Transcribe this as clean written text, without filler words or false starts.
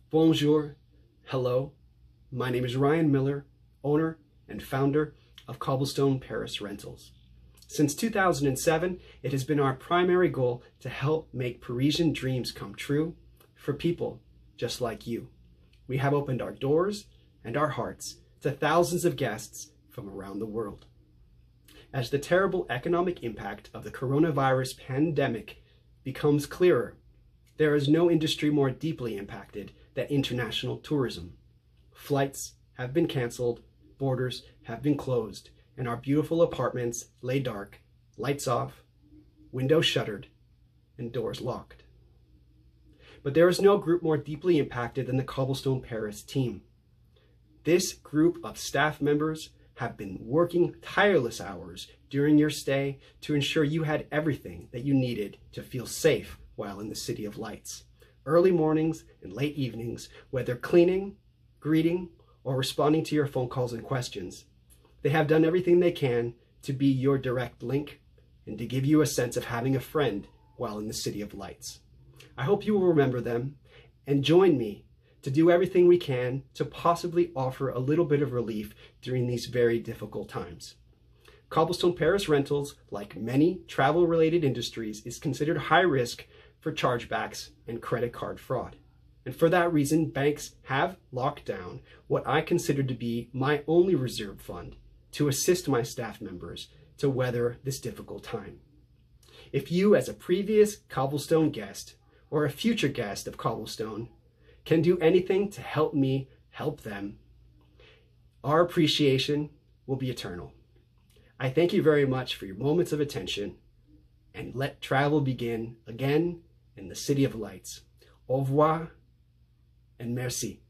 Bonjour, hello. My name is Ryan Miller, owner and founder of Cobblestone Paris Rentals. Since 2007, it has been our primary goal to help make Parisian dreams come true for people just like you. We have opened our doors and our hearts to thousands of guests from around the world. As the terrible economic impact of the coronavirus pandemic becomes clearer, there is no industry more deeply impacted than international tourism. Flights have been canceled, borders have been closed, and our beautiful apartments lay dark, lights off, windows shuttered, and doors locked. But there is no group more deeply impacted than the Cobblestone Paris team. This group of staff members have been working tireless hours during your stay to ensure you had everything that you needed to feel safe while in the City of Lights. Early mornings and late evenings, whether cleaning, greeting, or responding to your phone calls and questions, they have done everything they can to be your direct link and to give you a sense of having a friend while in the City of Lights. I hope you will remember them and join me to do everything we can to possibly offer a little bit of relief during these very difficult times. Cobblestone Paris Rentals, like many travel-related industries, is considered high risk for chargebacks and credit card fraud. And for that reason, banks have locked down what I consider to be my only reserve fund to assist my staff members to weather this difficult time. If you, as a previous Cobblestone guest or a future guest of Cobblestone, can do anything to help me help them, our appreciation will be eternal. I thank you very much for your moments of attention, and let travel begin again in the City of Lights. Au revoir and merci.